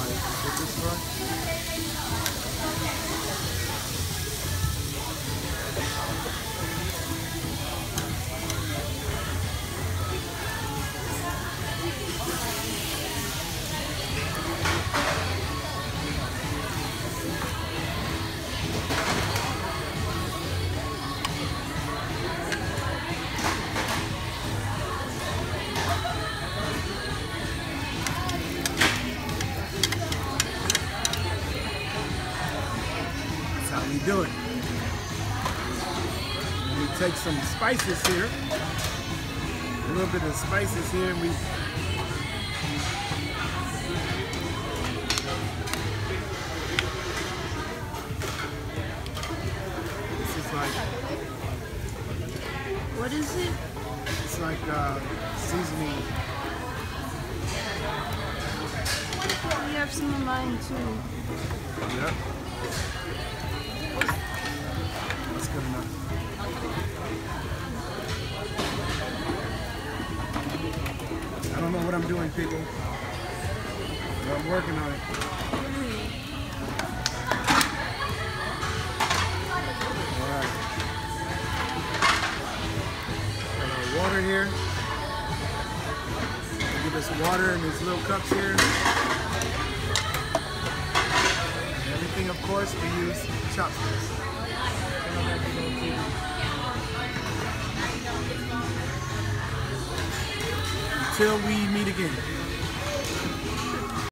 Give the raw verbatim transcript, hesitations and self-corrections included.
Get this one. We do it. And we take some spices here, a little bit of spices here, and we this is like, what is it? It's like uh, seasoning. You have some of mine too. Yep. That's good enough. I don't know what I'm doing, people, but I'm working on it. Alright. Got a little water here. I'll give us water in these little cups here. And everything, of course, we use chopsticks. Until we meet again.